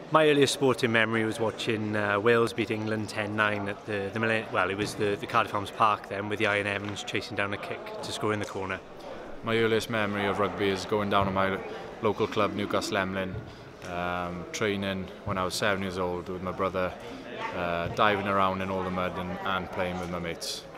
My earliest sporting memory was watching Wales beat England 10-9 at it was the Cardiff Arms Park then, with Ian Evans chasing down a kick to score in the corner. My earliest memory of rugby is going down to my local club, Newcastle Emlyn, training when I was 7 years old with my brother, diving around in all the mud and playing with my mates.